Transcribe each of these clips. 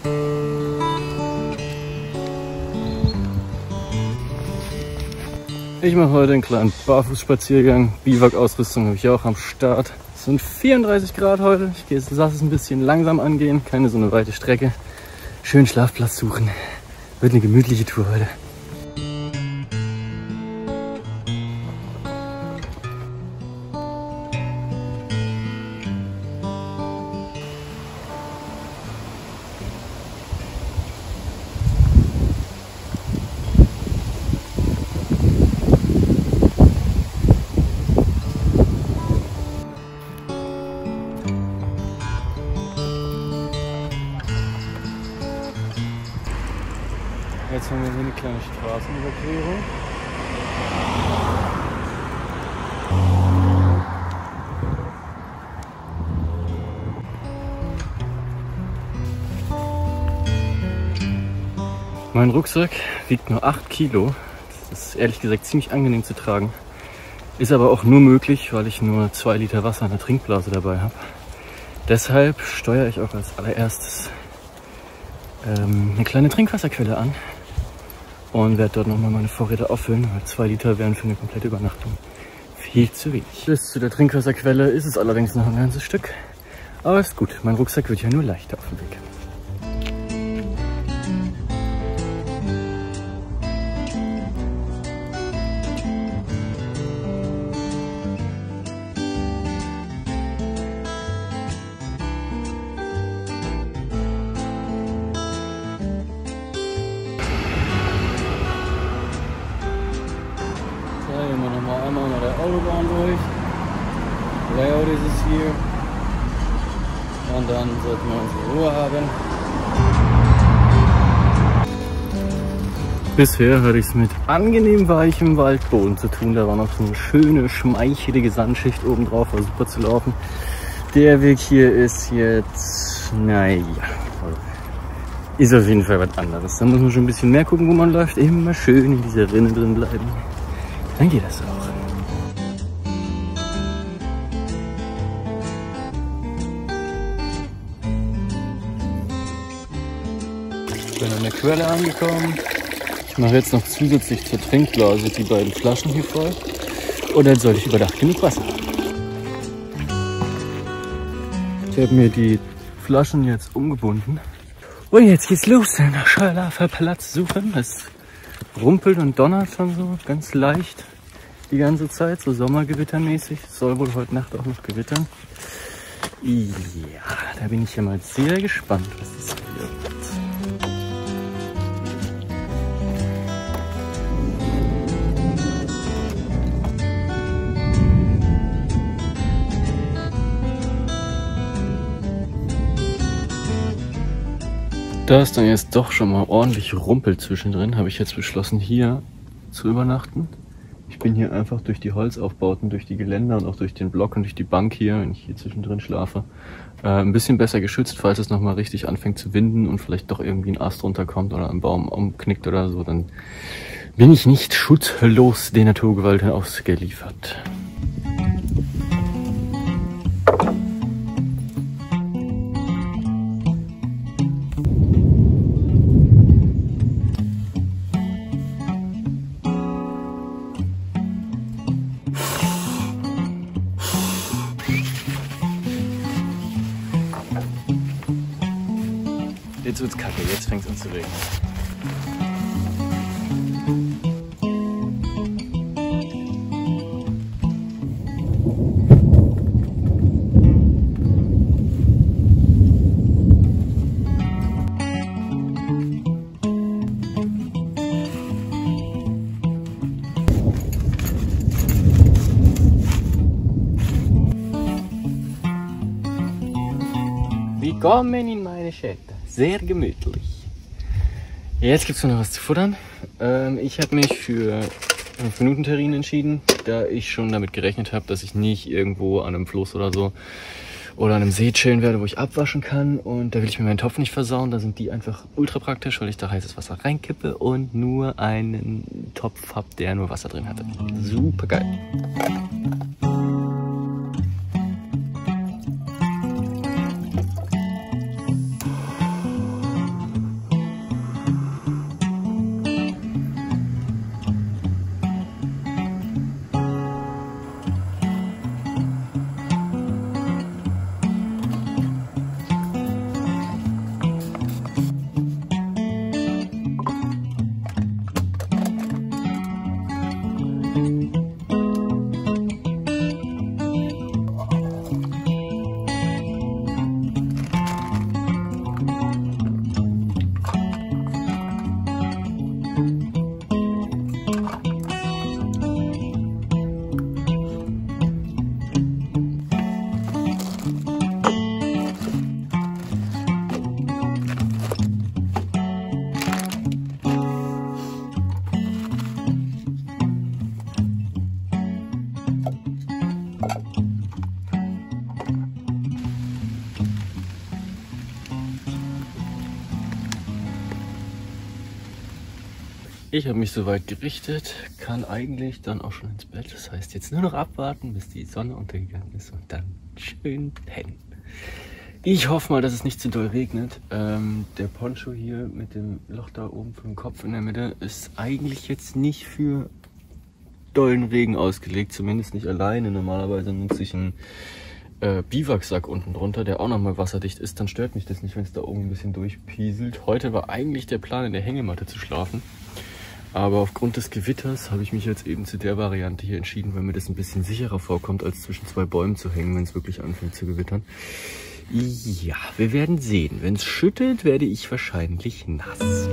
Ich mache heute einen kleinen Barfußspaziergang. Biwak-Ausrüstung habe ich auch am Start. Es sind 34 Grad heute. Ich lasse es ein bisschen langsam angehen. Keine so eine weite Strecke. Schön Schlafplatz suchen. Wird eine gemütliche Tour heute. Jetzt haben wir hier eine kleine Straßenüberquerung. Mein Rucksack wiegt nur 8 Kilo. Das ist ehrlich gesagt ziemlich angenehm zu tragen. Ist aber auch nur möglich, weil ich nur 2 Liter Wasser in der Trinkblase dabei habe. Deshalb steuere ich auch als allererstes eine kleine Trinkwasserquelle an. Und werde dort nochmal meine Vorräte auffüllen, weil 2 Liter wären für eine komplette Übernachtung viel zu wenig. Bis zu der Trinkwasserquelle ist es allerdings noch ein ganzes Stück. Aber ist gut, mein Rucksack wird ja nur leichter auf dem Weg. Einmal unter der Autobahn durch. Layout ist es hier. Und dann sollten wir unsere Ruhe haben. Bisher hatte ich es mit angenehm weichem Waldboden zu tun. Da war noch so eine schöne, schmeichelige Sandschicht oben drauf, war super zu laufen. Der Weg hier ist jetzt, naja, ist auf jeden Fall was anderes. Da muss man schon ein bisschen mehr gucken, wo man läuft. Immer schön in dieser Rinne drin bleiben. Dann geht das auch. Ich bin an der Quelle angekommen. Ich mache jetzt noch zusätzlich zur Trinkblase die beiden Flaschen hier voll. Und dann sollte ich über Nacht genug Wasser haben. Ich habe mir die Flaschen jetzt umgebunden. Und jetzt geht's los, nach Schlafplatz suchen. Es rumpelt und donnert schon so ganz leicht die ganze Zeit, so sommergewittermäßig. Es soll wohl heute Nacht auch noch gewittern. Ja, da bin ich ja mal sehr gespannt, was das wird. Da es dann jetzt doch schon mal ordentlich rumpelt zwischendrin, habe ich jetzt beschlossen, hier zu übernachten. Ich bin hier einfach durch die Holzaufbauten, durch die Geländer und auch durch den Block und durch die Bank hier, wenn ich hier zwischendrin schlafe, ein bisschen besser geschützt, falls es nochmal richtig anfängt zu winden und vielleicht doch irgendwie ein Ast runterkommt oder ein Baum umknickt oder so, dann bin ich nicht schutzlos den Naturgewalten ausgeliefert. Jetzt wird's kacke, jetzt fängt es an zu regnen. Willkommen in meine Städte. Sehr gemütlich. Jetzt gibt es noch was zu futtern. Ich habe mich für 5-Minuten-Terrinen entschieden, da ich schon damit gerechnet habe, dass ich nicht irgendwo an einem Fluss oder so oder an einem See chillen werde, wo ich abwaschen kann. Und da will ich mir meinen Topf nicht versauen. Da sind die einfach ultra praktisch, weil ich da heißes Wasser reinkippe und nur einen Topf habe, der nur Wasser drin hatte. Super geil. Ich habe mich soweit gerichtet, kann eigentlich dann auch schon ins Bett. Das heißt, jetzt nur noch abwarten, bis die Sonne untergegangen ist und dann schön pennen. Ich hoffe mal, dass es nicht zu doll regnet. Der Poncho hier mit dem Loch da oben für den Kopf in der Mitte ist eigentlich jetzt nicht für dollen Regen ausgelegt, zumindest nicht alleine. Normalerweise nutze ich einen Biwaksack unten drunter, der auch nochmal wasserdicht ist. Dann stört mich das nicht, wenn es da oben ein bisschen durchpieselt. Heute war eigentlich der Plan, in der Hängematte zu schlafen. Aber aufgrund des Gewitters habe ich mich jetzt eben zu der Variante hier entschieden, weil mir das ein bisschen sicherer vorkommt, als zwischen zwei Bäumen zu hängen, wenn es wirklich anfängt zu gewittern. Ja, wir werden sehen. Wenn es schüttet, werde ich wahrscheinlich nass.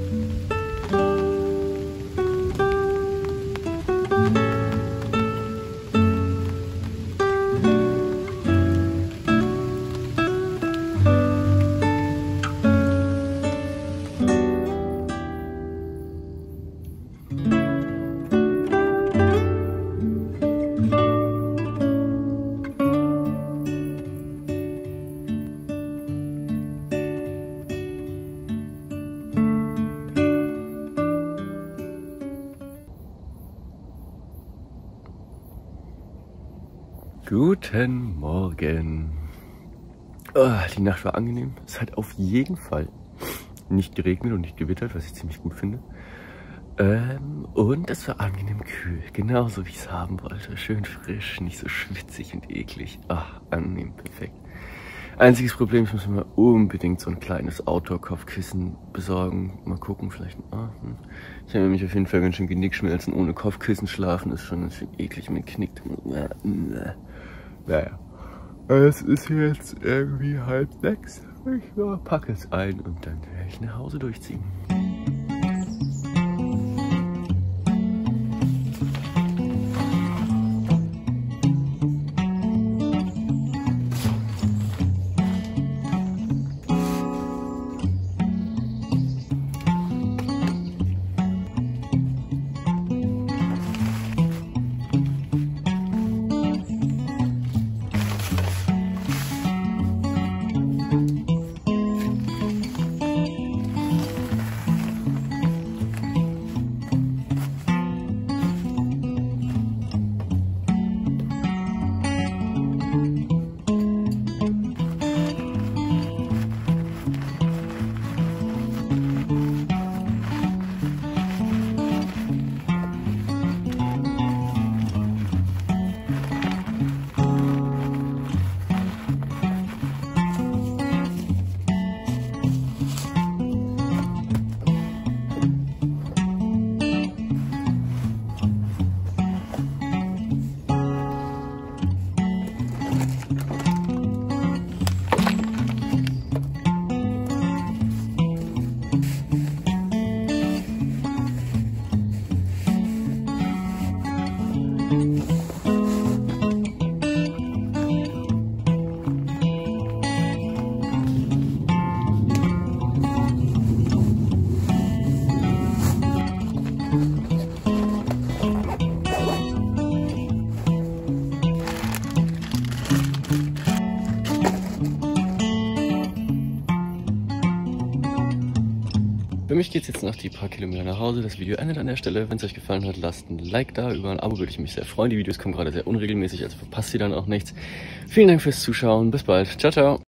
Guten Morgen. Die Nacht war angenehm. Es hat auf jeden Fall nicht geregnet und nicht gewittert, was ich ziemlich gut finde. Und es war angenehm kühl, genauso wie ich es haben wollte. Schön frisch, nicht so schwitzig und eklig. Angenehm, perfekt. Einziges Problem, ich muss mir unbedingt so ein kleines Outdoor-Kopfkissen besorgen. Mal gucken, vielleicht. Ich habe mich auf jeden Fall ganz schön Genickschmerzen. Ohne Kopfkissen schlafen ist schon ein bisschen eklig. Man knickt. Naja, es ist jetzt irgendwie 5:30. Ich packe es ein und dann werde ich nach Hause durchziehen. Für mich geht es jetzt noch die paar Kilometer nach Hause. Das Video endet an der Stelle. Wenn es euch gefallen hat, lasst ein Like da. Über ein Abo würde ich mich sehr freuen. Die Videos kommen gerade sehr unregelmäßig, also verpasst ihr dann auch nichts. Vielen Dank fürs Zuschauen. Bis bald. Ciao, ciao.